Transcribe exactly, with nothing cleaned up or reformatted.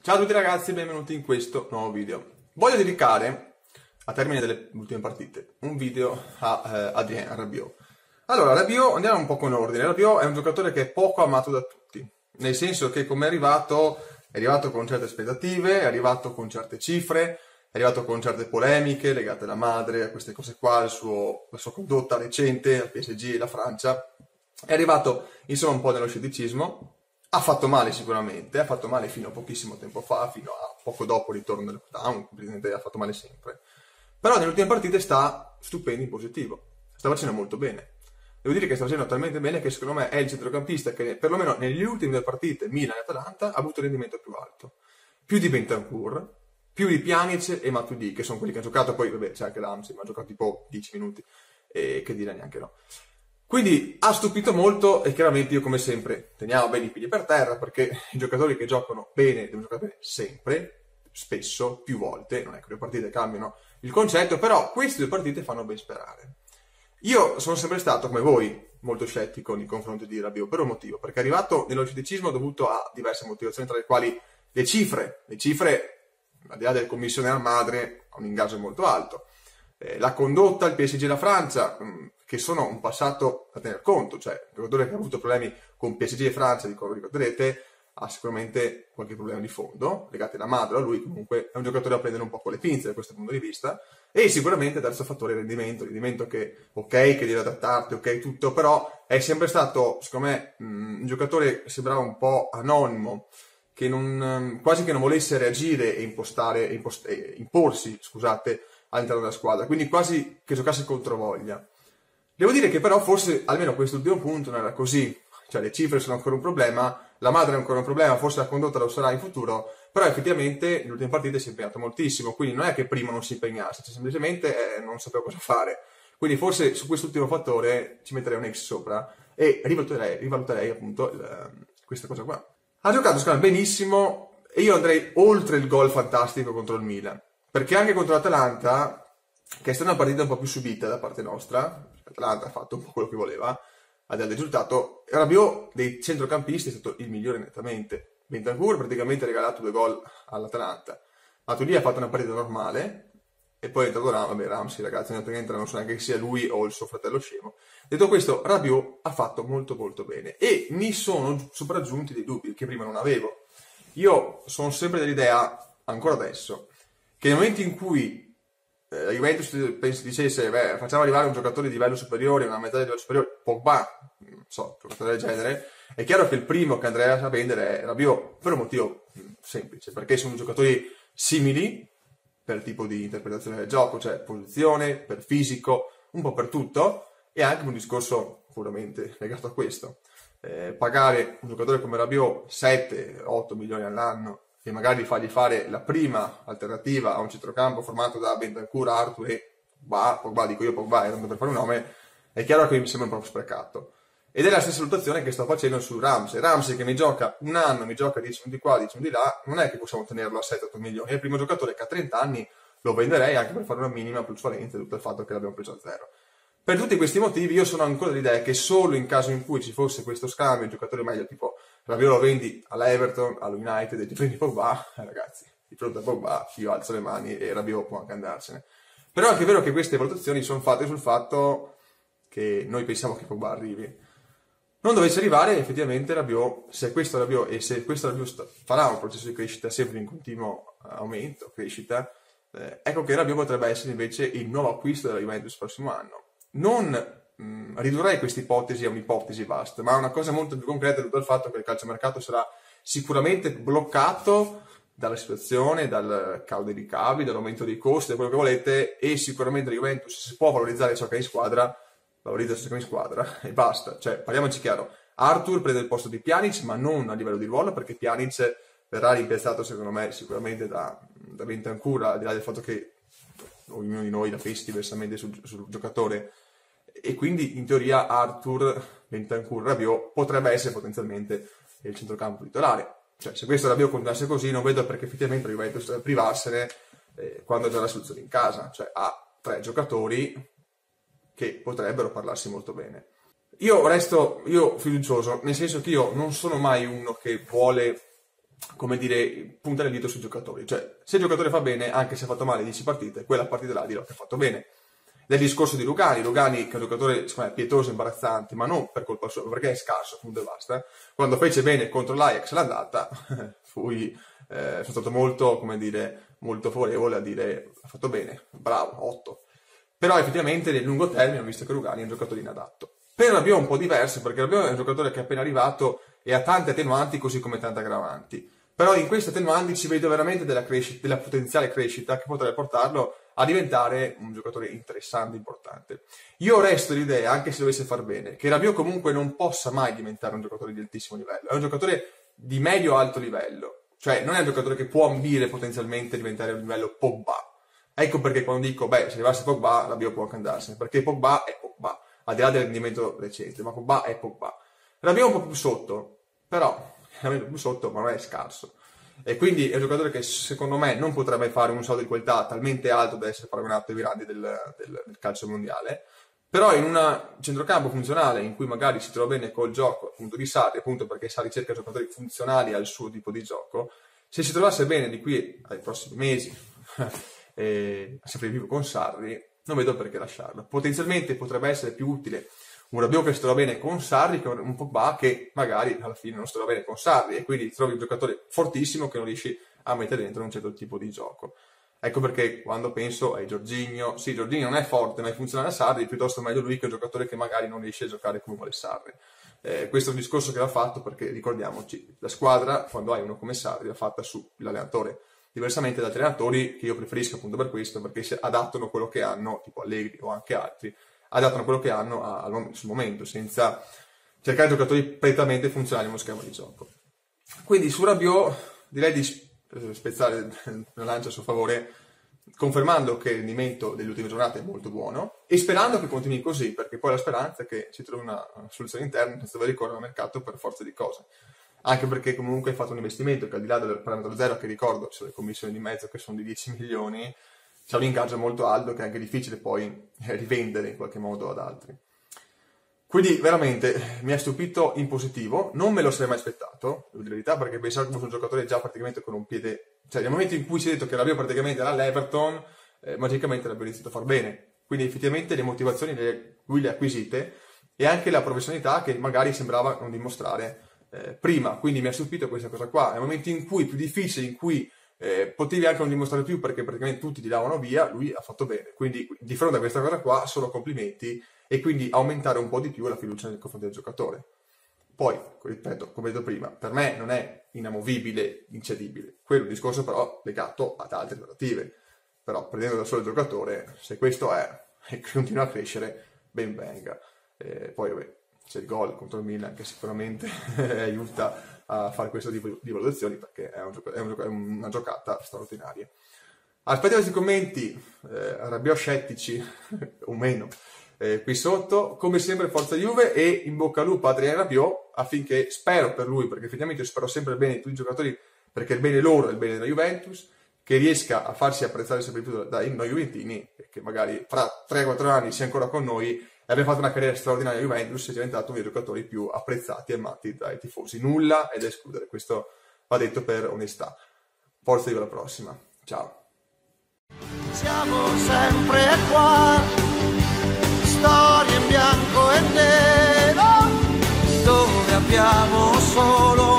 Ciao a tutti ragazzi e benvenuti in questo nuovo video. Voglio dedicare, a termine delle ultime partite, un video a eh, Adrien Rabiot. Allora, Rabiot, andiamo un po' con ordine. Rabiot è un giocatore che è poco amato da tutti, nel senso che come è arrivato, è arrivato con certe aspettative, è arrivato con certe cifre, è arrivato con certe polemiche legate alla madre, a queste cose qua, il suo, la sua condotta recente al P S G e la Francia. È arrivato, insomma, un po' nello scetticismo. Ha fatto male sicuramente, ha fatto male fino a pochissimo tempo fa, fino a poco dopo il ritorno del lockdown, praticamente ha fatto male sempre. Però nelle ultime partite sta stupendo in positivo, sta facendo molto bene. Devo dire che sta facendo talmente bene che secondo me è il centrocampista che perlomeno nelle ultime due partite, Milan e Atalanta, ha avuto il rendimento più alto. Più di Bentancur, più di Pjanic e Matuidi, che sono quelli che hanno giocato, poi vabbè c'è anche Ramsey, ma ha giocato tipo dieci minuti, e che dire neanche no. Quindi ha stupito molto e chiaramente io come sempre teniamo bene i piedi per terra perché i giocatori che giocano bene devono giocare bene sempre, spesso, più volte, non è che le partite cambiano il concetto, però queste due partite fanno ben sperare. Io sono sempre stato, come voi, molto scettico nei confronti di Rabiot per un motivo, perché è arrivato nello scetticismo dovuto a diverse motivazioni, tra le quali le cifre, le cifre, al di là delle commissioni alla madre, ha un ingaggio molto alto. Eh, la condotta, il P S G e la Francia, mh, che sono un passato da tener conto, cioè il giocatore che ha avuto problemi con P S G e Francia, di come ricorderete, ha sicuramente qualche problema di fondo, legati alla madre, a lui comunque è un giocatore da prendere un po' con le pinze da questo punto di vista, e sicuramente terzo fattore il rendimento, il rendimento che, ok, che devi adattarti, ok, tutto, però è sempre stato, secondo me, mh, un giocatore che sembrava un po' anonimo, che non, quasi che non volesse reagire e impostare, impost- eh, imporsi, scusate, all'interno della squadra, quindi quasi che giocasse controvoglia. Devo dire che però forse almeno quest'ultimo punto non era così, cioè le cifre sono ancora un problema, la madre è ancora un problema, forse la condotta lo sarà in futuro, però effettivamente nelle ultime partite si è impegnato moltissimo, quindi non è che prima non si impegnasse, cioè semplicemente eh, non sapeva cosa fare. Quindi forse su quest'ultimo fattore ci metterei un X sopra e rivaluterei, rivaluterei appunto il, questa cosa qua. Ha giocato secondo me benissimo e io andrei oltre il gol fantastico contro il Milan. Perché anche contro l'Atalanta, che è stata una partita un po' più subita da parte nostra, l'Atalanta ha fatto un po' quello che voleva, al del risultato, Rabiot dei centrocampisti è stato il migliore nettamente. Bentancur praticamente ha regalato due gol all'Atalanta. Matuidi ha fatto una partita normale, e poi è entrato Ram, vabbè Ramsey ragazzi, non so neanche che sia lui o il suo fratello scemo. Detto questo, Rabiot ha fatto molto molto bene, e mi sono sopraggiunti dei dubbi che prima non avevo. Io sono sempre dell'idea, ancora adesso, che nel momento in cui eh, la Juventus penso, dicesse beh, facciamo arrivare un giocatore di livello superiore, una metà di livello superiore, Pogba, non so, un giocatore del genere, è chiaro che il primo che andrei a prendere è Rabiot, per un motivo mh, semplice, perché sono giocatori simili per tipo di interpretazione del gioco, cioè posizione, per fisico, un po' per tutto, e anche un discorso puramente legato a questo. Eh, pagare un giocatore come Rabiot sette otto milioni all'anno e magari fargli fare la prima alternativa a un centrocampo formato da Bentancur, Arthur e Pogba, Pogba dico io Pogba, tanto per fare un nome, è chiaro che mi sembra un po' sprecato. Ed è la stessa valutazione che sto facendo su Ramsey. Ramsey che mi gioca un anno, mi gioca dieci minuti qua, dieci minuti là, non è che possiamo tenerlo a sette otto milioni. È il primo giocatore che ha trenta anni, lo venderei anche per fare una minima plusvalenza, tutto il fatto che l'abbiamo preso a zero. Per tutti questi motivi io sono ancora dell'idea che solo in caso in cui ci fosse questo scambio, un giocatore meglio tipo Rabiot lo vendi all'Everton, all'United e ti prendi Pogba, eh, ragazzi, di fronte a Pogba io alzo le mani e Rabiot può anche andarsene. Però è anche vero che queste valutazioni sono fatte sul fatto che noi pensiamo che Pogba arrivi. Non dovesse arrivare effettivamente Rabiot, se questo Rabiot e se questo Rabiot farà un processo di crescita sempre in continuo aumento, crescita, eh, ecco che Rabiot potrebbe essere invece il nuovo acquisto della Juventus il prossimo anno. Non mh, ridurrei questa ipotesi a un'ipotesi vasta, ma a una cosa molto più concreta, tutto il fatto che il calciomercato sarà sicuramente bloccato dalla situazione, dal calo dei ricavi, dall'aumento dei costi, da quello che volete, e sicuramente la Juventus, se può valorizzare ciò che è in squadra, valorizza ciò che è in squadra e basta. Cioè, parliamoci chiaro, Arthur prende il posto di Pjanic, ma non a livello di ruolo, perché Pjanic verrà rimpiazzato secondo me sicuramente da, da Bentancur, al di là del fatto che ognuno di noi la pensi diversamente sul, sul giocatore, e quindi in teoria Arthur, Bentancur, Rabiot potrebbe essere potenzialmente il centrocampo titolare. Cioè, se questo Rabiot continuasse così, non vedo perché effettivamente la Juventus deve privarsene eh, quando ha già la soluzione in casa, cioè ha tre giocatori che potrebbero parlarsi molto bene. Io resto io fiducioso, nel senso che io non sono mai uno che vuole come dire, puntare il dito sui giocatori. Cioè, se il giocatore fa bene, anche se ha fatto male dieci partite, quella partita là dirò che ha fatto bene. Del discorso di Rugani, Rugani che è un giocatore secondo me pietoso e imbarazzante, ma non per colpa sua, perché è scarso, appunto, e basta. Quando fece bene contro l'Ajax l'andata, fui, eh, sono stato molto, come dire, molto favorevole a dire ha fatto bene, bravo, otto. Però effettivamente nel lungo termine ho visto che Rugani è un giocatore inadatto. Per Rabiot è un po' diverso, perché Rabiot è un giocatore che è appena arrivato e ha tante attenuanti così come tante aggravanti. Però in queste attenuanti ci vedo veramente della, crescita, della potenziale crescita che potrebbe portarlo a diventare un giocatore interessante, importante. Io resto l'idea, anche se dovesse far bene, che Rabiot comunque non possa mai diventare un giocatore di altissimo livello. È un giocatore di medio-alto livello. Cioè, non è un giocatore che può ambire potenzialmente a diventare un livello Pogba. Ecco perché quando dico, beh, se arrivasse Pogba, Rabiot può anche andarsene. Perché Pogba è Pogba, al di là del rendimento recente, ma Pogba è Pogba. Rabiot è un po' più sotto, però è un po' più sotto, ma non è scarso. E quindi è un giocatore che secondo me non potrebbe fare un salto di qualità talmente alto da essere paragonato ai grandi del, del, del calcio mondiale, però in un centrocampo funzionale in cui magari si trova bene col gioco appunto di Sarri, appunto perché Sarri cerca giocatori funzionali al suo tipo di gioco, se si trovasse bene di qui ai prossimi mesi e sempre vivo con Sarri, non vedo perché lasciarlo. Potenzialmente potrebbe essere più utile un Rabiot che si trova bene con Sarri che un Pogba che magari alla fine non si trova bene con Sarri e quindi trovi un giocatore fortissimo che non riesci a mettere dentro un certo tipo di gioco. Ecco perché quando penso ai Jorginho, sì, Jorginho non è forte ma è funzionale a Sarri, piuttosto meglio lui che un giocatore che magari non riesce a giocare come vuole Sarri. Eh, questo è un discorso che va fatto perché ricordiamoci, la squadra quando hai uno come Sarri va fatta sull'allenatore, diversamente da altri allenatori che io preferisco appunto per questo, perché si adattano quello che hanno, tipo Allegri o anche altri, adattano quello che hanno a, al, sul momento, senza cercare giocatori prettamente funzionali a uno schema di gioco. Quindi su Rabiot direi di eh, spezzare una lancia a suo favore, confermando che il rendimento delle ultime giornate è molto buono e sperando che continui così, perché poi la speranza è che si trovi una, una soluzione interna senza dover ricorrere al mercato per forza di cose. Anche perché comunque hai fatto un investimento che al di là del parametro zero, che ricordo, c'è le commissioni di mezzo che sono di dieci milioni, c'è un ingaggio molto alto che è anche difficile poi rivendere in qualche modo ad altri. Quindi veramente mi ha stupito in positivo, non me lo sarei mai aspettato, devo dire la verità, perché pensavo che fosse un giocatore già praticamente con un piede, cioè nel momento in cui si è detto che Rabiot praticamente era all'Everton, eh, magicamente l'abbiamo iniziato a far bene. Quindi effettivamente le motivazioni le, lui le ha acquisite e anche la professionalità che magari sembrava non dimostrare eh, prima. Quindi mi ha stupito questa cosa qua. Nel momento in cui più difficile, in cui Eh, potevi anche non dimostrare più perché praticamente tutti ti davano via, lui ha fatto bene. Quindi di fronte a questa cosa qua solo complimenti e quindi aumentare un po' di più la fiducia nei confronti del giocatore. Poi, ripeto, come detto prima, per me non è inamovibile, incedibile. Quello è un discorso però legato ad altre trattative. Però prendendo da solo il giocatore, se questo è e continua a crescere, ben venga. Eh, poi vabbè, c'è il gol contro il Milan che sicuramente aiuta a fare questo tipo di valutazioni perché è, un gioco, è, un gioco, è una giocata straordinaria. Aspettiamo questi commenti, eh, Rabiot scettici o meno, eh, qui sotto. Come sempre forza Juve e in bocca al lupo a Adrien Rabiot, affinché, spero per lui, perché effettivamente spero sempre bene di tutti i giocatori, perché il bene loro è il bene della Juventus, che riesca a farsi apprezzare sempre più dai noi juventini, e che magari fra tre quattro anni sia ancora con noi e abbia fatto una carriera straordinaria a Juventus e è diventato uno dei giocatori più apprezzati e amati dai tifosi. Nulla è da escludere, questo va detto per onestà. Forza Juve alla prossima, ciao. Siamo sempre qua, storie in bianco e nero, dove abbiamo solo